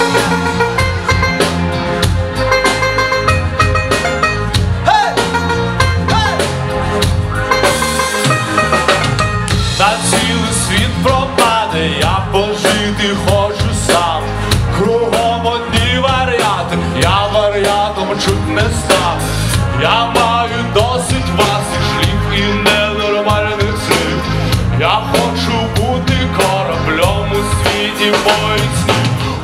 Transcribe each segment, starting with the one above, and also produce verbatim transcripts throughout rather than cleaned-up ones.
Я пожити хочу сам, кругом одні варіати, я варіатом чуть не став. Я маю досить васих шлів і ненормальних слів. Я хочу бути кораблем у світі моїх снів.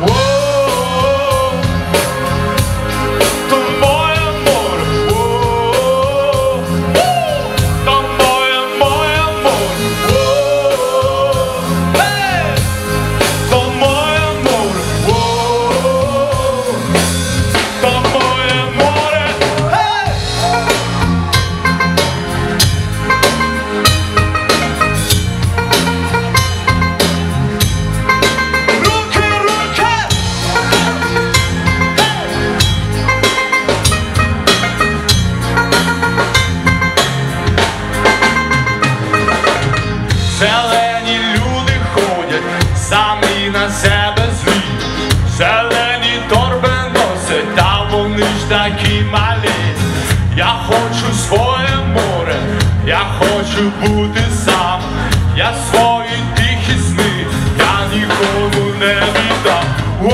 Зелені люди ходять, самі на себе злі. Зелені торби носять, та вони ж такі малі. Я хочу своє море, я хочу бути сам. Я свої тихі сни, я нікому не віддам.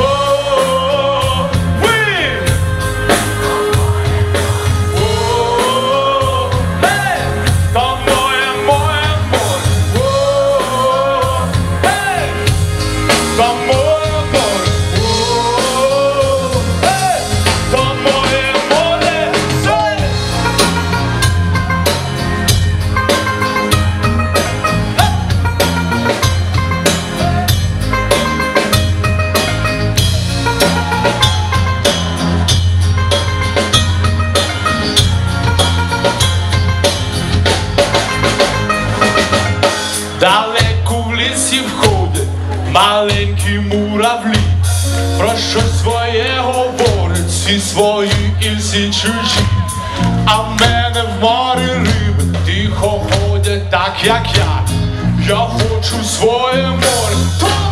Далеко в лісі входять маленькі муравлі, про що своє говорять, всі свої і всі чужі. А в мене в морі риби тихо ходять так, як я. Я хочу своє море.